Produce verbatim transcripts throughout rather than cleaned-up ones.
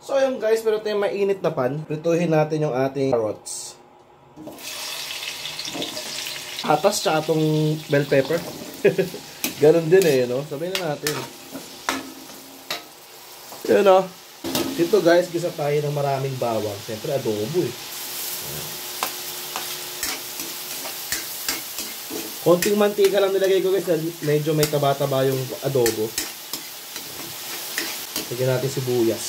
So yung guys, pero tayo mainit na pan. Prituhin natin yung ating carrots. Atas tsaka itong bell pepper. Ganon din eh, no? Sabihin na natin. Yun, no? Dito guys, gisa tayo ng maraming bawang. Siyempre, adobo eh. Konting mantika lang nilagay ko guys. Medyo may taba-taba yung adobo. Lagyan natin sibuyas.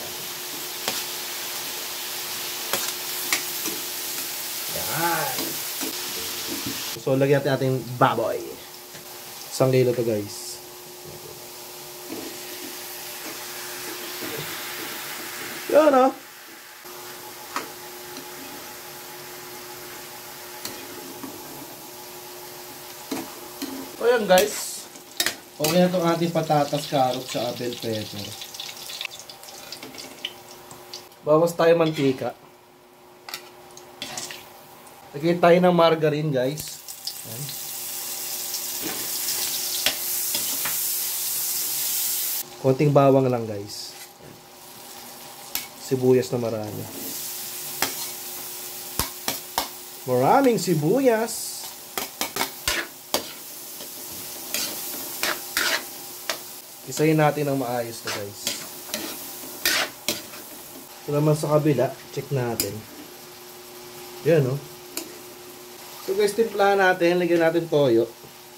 Yan. So, lagyan natin ating baboy. Isang kilo to guys. Yan o. So yan guys. Okay na itong ating patatas, carrots, sa bell pepper. Bawas tayo mantika. Lagay tayo ng margarine guys. Yan. Konting bawang lang guys. Sibuyas na marami. Maraming sibuyas. Isahin natin ng maayos to guys. Ito naman sa kabila, check natin. Yan no. So guys, timplahan natin, lagyan natin toyo.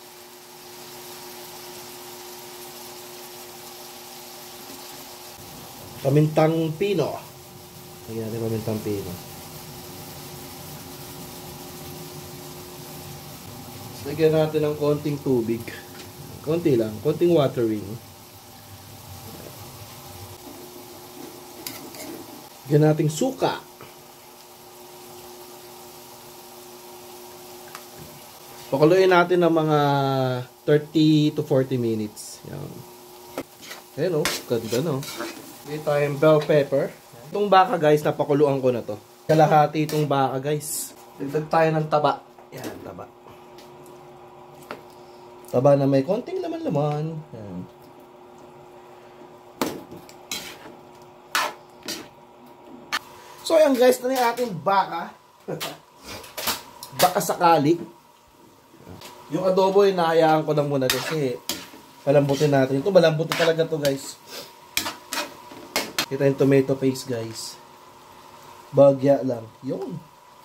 Pamintang pino. Lagyan natin pamintang pino. So, lagyan natin ng konting tubig. Konti lang, konting watering. Lagyan natin suka. Pakuluin natin ng mga thirty to forty minutes. Yan. Ayan o, ganda no. Dito tayong bell pepper. Itong baka guys, napakuluan ko na to. Kalahati itong baka guys. Dagdag tayo ng taba. Yan, taba. Taba na may konting laman-laman. Yan. So yan guys, ito na yung ating baka. Baka sakali. Yung adobo ay nahayaan ko lang muna kasi palambutin natin. Ito malambutin talaga to guys. Kita yung tomato paste guys. Bagya lang. Yun.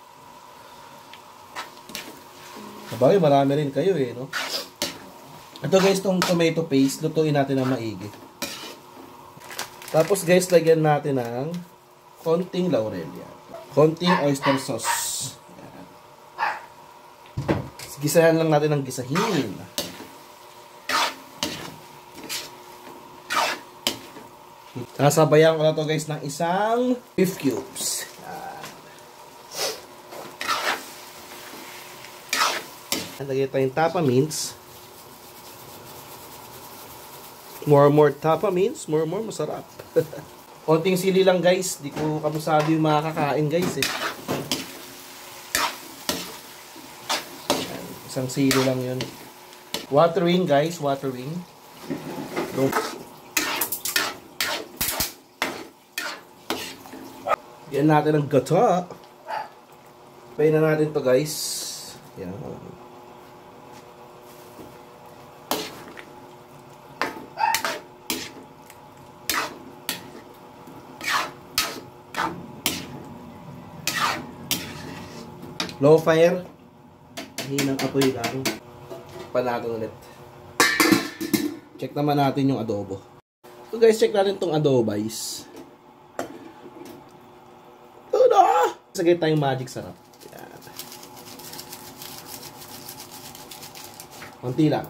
Sabagay marami rin kayo eh, no? Ito guys, itong tomato paste, lutuin natin ng maigi. Tapos guys, lagyan natin ng konting laurel yan. Konting oyster sauce. Yan. Gisahan lang natin ng gisahin. Sasabayan ko na to guys ng isang beef cubes. Yan. Lagyan tayong tapa mince. More more tapa means, more more masarap. Konting sili lang guys, di ko kabusado yung makakain guys eh. Ayan, isang sili lang yun. Watering guys, watering. Don't. Yan natin ang gata. Payin na natin to guys. Yan. Low fire. Hinang apoy lang. Panagon ulit. Check naman natin yung adobo. So guys, check natin tong adobo guys. Ito na! Sagay tayong magic sarap. Yan. Konti lang.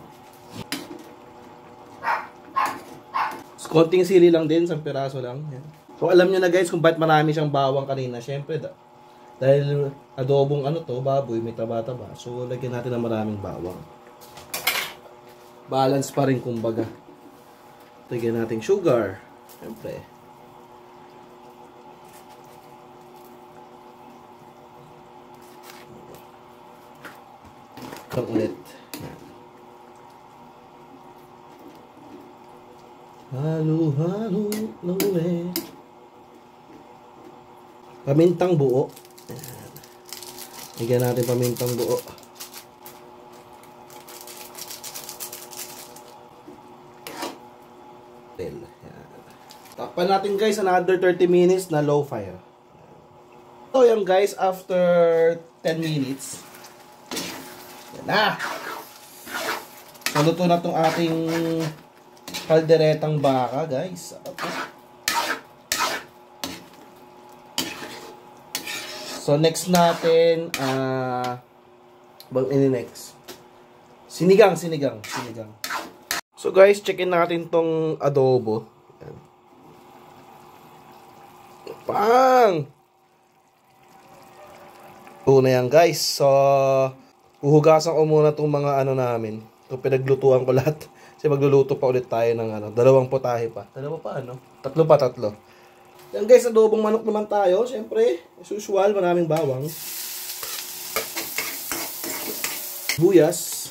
So, konting sili lang din, isang piraso lang. Yan. So alam nyo na guys kung ba't marami siyang bawang kanina. Siyempre, da dahil adobong ano to, baboy, may taba-taba. So, lagyan natin ng maraming bawang. Balance pa rin kumbaga. Lagyan natin sugar. Siyempre. Ito ulit. Halo-halo lang ulit. Pamintang buo. Ayan. Lagyan natin pamintang buo. Ayan. Takpan natin guys another thirty minutes na low fire. So yan guys, after ten minutes. Yan na. Naluto na tong ating kalderetang baka guys. So next natin, ah, uh, bang ini next? Sinigang, sinigang, sinigang. So guys, checkin natin tong adobo. Yan. Pang! Ito na yan guys. So, uhugasan ko muna tong mga ano namin. Ito pinaglutuan ko lahat. Kasi magluluto pa ulit tayo ng ano, dalawang putahe pa. Dalawa pa ano? Tatlo pa, tatlo. Yan guys, adobong manok naman tayo. Siyempre, as usual, maraming bawang. Buyas.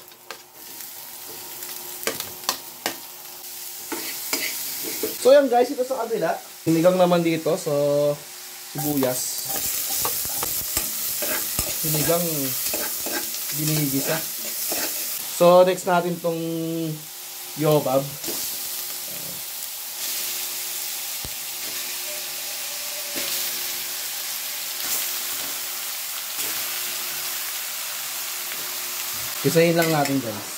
So yan guys, ito sa kabila. Sinigang naman dito, so sibuyas. Sinigang ginigisa. So next natin tong yobab. Isahin lang natin guys.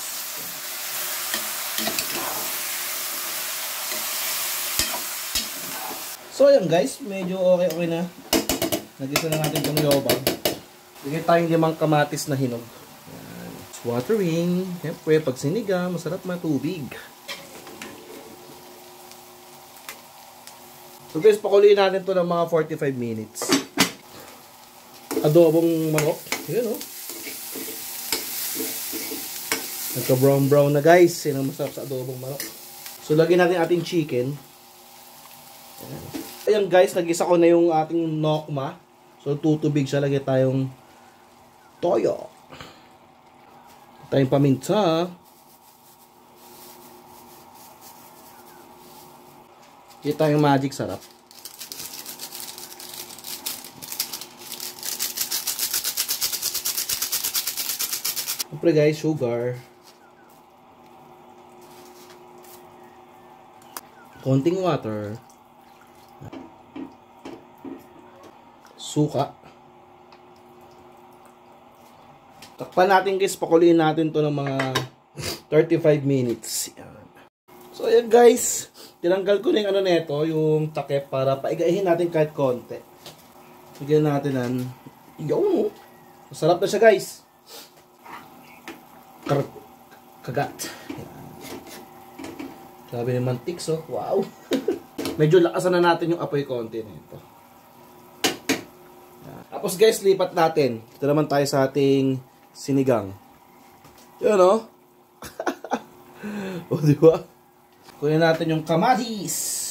So ayan guys, medyo okay okay na. Nagisa na natin itong yobab. Bigyan tayong limang kamatis na hinog. Ayan. Watering. Siyempre, pag sinigang, masarap matubig. So guys, pakuluin natin to ng mga forty-five minutes. Adobong manok. Ayan o. Oh. Nagka-brown brown na guys. Yan ang masarap sa adobong manok. So lagyan natin ating chicken. Ayan. Ayan guys, nagisa ko na yung ating nokma. So tutubig siya. Lagyan tayong toyo. Tayong paminta. Lagyan tayong magic sarap. Siyempre guys, sugar. Konting water. Suka. Takpan natin guys, pakuluin natin to ng mga thirty-five minutes. Yan. So ayan guys, tinanggal ko na yung ano neto, yung takip para paigahin natin kahit konti. Bigyan natin ng yung masarap na siya guys. Kar kagat. Yan. Sabi ng mantiks oh. Wow. Medyo lakasan na natin yung apoy konti nito. Tapos guys, lipat natin. Ito naman tayo sa ating sinigang. Yan o. O, diba? Kunin natin yung kamatis.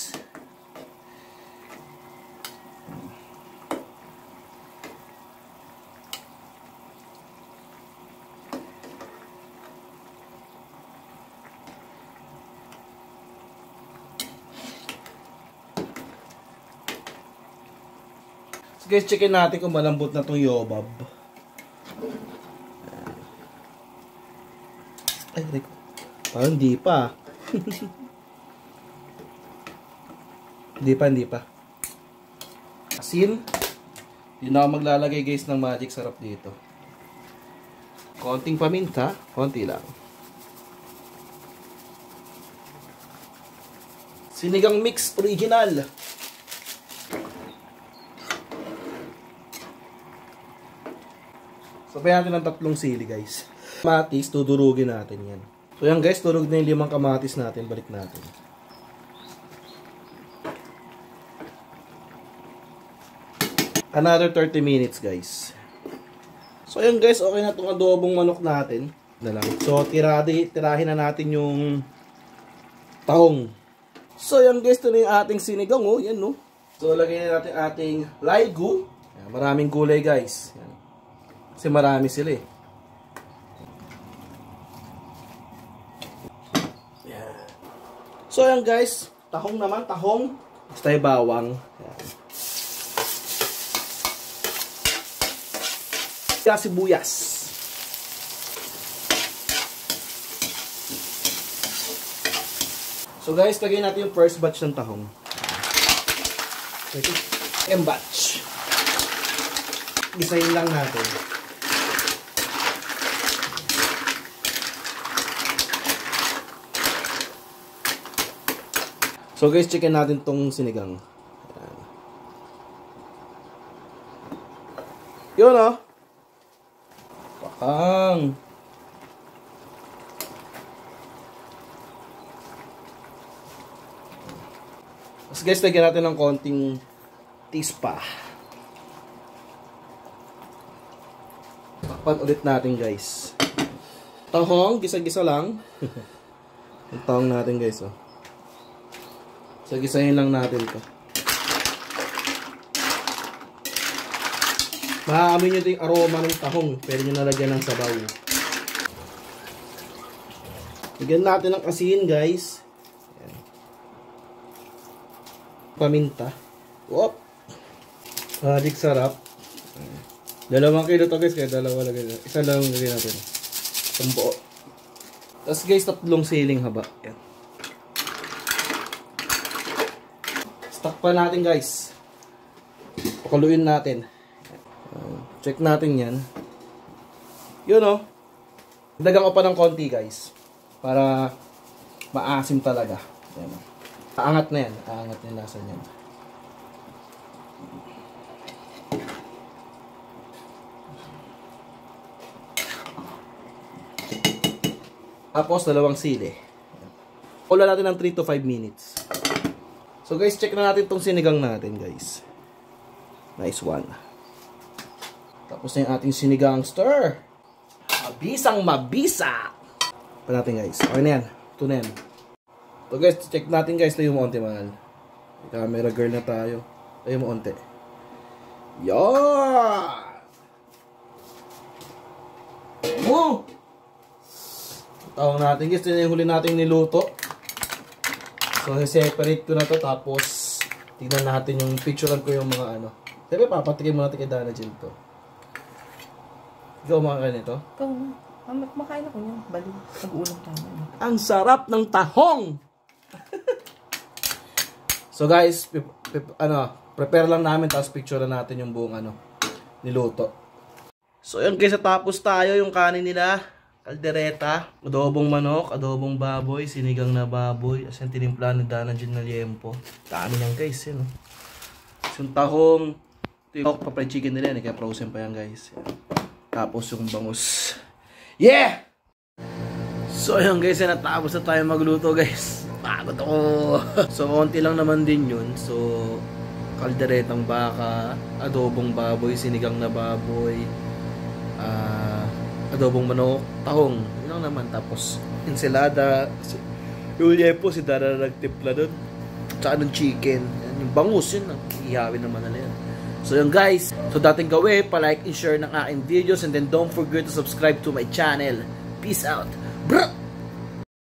So guys, checkin natin kung malambot na itong yobab. Ay, Rico. Parang hindi pa. Hindi pa, hindi pa. Asin. Hindi na ako maglalagay guys ng magic sarap dito. Konting paminta. Konti lang. Sinigang mix original. Sabayan natin ng tatlong sili guys. Kamatis, tudurugin natin yan. So yan guys, turog na yung limang kamatis natin. Balik natin. Another thirty minutes guys. So yan guys, okay na itong adobong manok natin. Na lang. So tiradi, tirahin na natin yung tahong. So yan guys, ito na yung ating sinigang oh. Yan no. So lagay na natin ating laigu. Yan, maraming gulay guys. Yan. Kasi marami sila eh. Yan. So yan guys, tahong naman, tahong. Basta yung bawang. Yan. Sibuyas. So guys, lagay natin yung first batch ng tahong. Ito, M batch. Gisahin lang natin. So guys, chicken natin tong sinigang. Ayan. Yun o. Oh. Pakang. Tapos guys, lagyan natin ng konting tispa. Takpan ulit natin guys. Tahong, gisa-gisa lang. Yung tahong natin guys oh. So, gisahin lang natin ito. Maaamin nyo ito yung aroma ng tahong. Pwede nyo nalagyan ng sabaw. Lagyan natin ng asin, guys. Ayan. Paminta. Whoop! Hadik sarap. Ayan. Dalawang kilo to, guys. Kaya dalawa lagyan natin. Isa lang lagyan natin. Isang buo. Tapos, guys, tatlong siling haba. Ayan. Stock pa natin guys. Pakuluin natin. Uh, check natin yan. Yun o. Oh. Dagan ko pa ng konti guys. Para maasim talaga. Yan. Aangat na yan. Aangat na yung lasa niyan. Tapos dalawang sili. Kulo natin ng three to five minutes. So guys, check na natin itong sinigang natin guys. Nice one. Tapos na yung ating sinigang stir. Mabisang mabisa. Pa natin guys. Okay na yan. Ito na yan. So guys, check natin guys. Tayo mo onti mahal. Camera girl na tayo. Tayo mo onti. Yan! Oh! Tawag natin guys. Ito na yung huli natin niluto. So, separate ko na to tapos tingnan natin yung picturean ko yung mga ano. Siyempre, papatikin mo natin kay Dana Jill to. Ikaw makakain ito? Ikaw na. Makain ako niya. Bali. Nag-ulam tayo. Ang sarap ng tahong! So guys, pip, pip, ano, prepare lang namin tapos picturean natin yung buong ano, niluto. So yun guys, tapos tayo yung kanin nila. Kaldereta, adobong manok, adobong baboy, sinigang na baboy, as yung tinimpla ni Dana Jill na liempo. Dami yan guys, yun. Oh. Yung tahong, ito yung pa-fried chicken nila yan, kaya frozen pa yan guys. Yan. Tapos yung bangus. Yeah! So yun guys, yan, natapos na tayo magluto guys. Pagod ako. So konti lang naman din yun. So, kalderetang baka, adobong baboy, sinigang na baboy, ah... Uh, adobong manok, tahong, yun lang naman. Tapos, ensalada, si, yung liempo, si Dara nagtimpla doon. Tsaka ng chicken. Yan, yung bangus, yun, ihawin naman na yan. So yun guys, so dating gawin, pa-like and share ng aking videos, and then don't forget to subscribe to my channel. Peace out. Bruh!